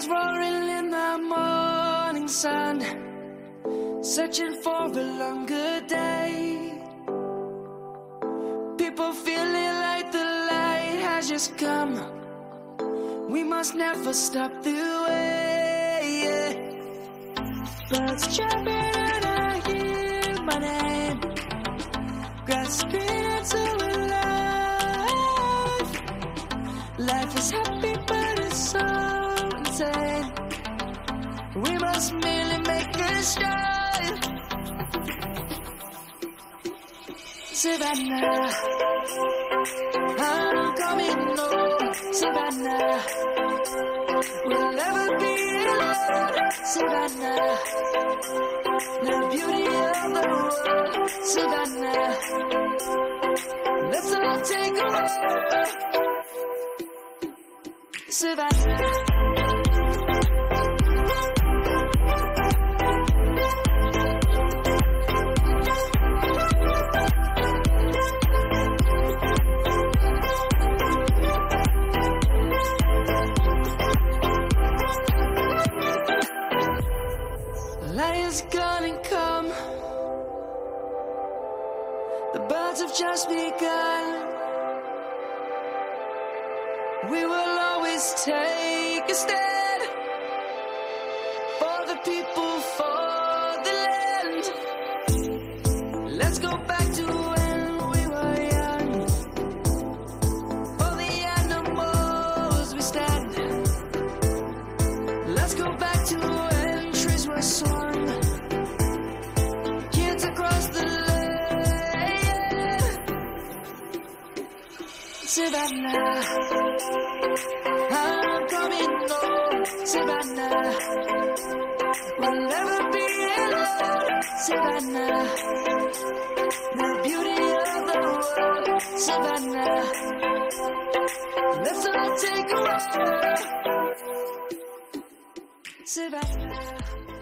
roaring in the morning sun, searching for a longer day. People feeling like the light has just come. We must never stop the way, yeah. Birds chirping and I hear my name, grasping into life. Life is happy but it's so insane. We must merely make a start. Savannah, I'm coming home. Savannah, we'll never be alone. Savannah, the beauty of the world. Savannah, let's all take a walk. Savannah. Light is gonna come. The birds have just begun. We will always take a stand for the people, for the land. Let's go back to when we were young. For the animals we stand. Let's go back to when trees were swung. Kids across the land. Savannah, I'm coming home. Savannah, we'll never be alone. Savannah, the beauty of the world. Savannah, let's all take a walk. Savannah.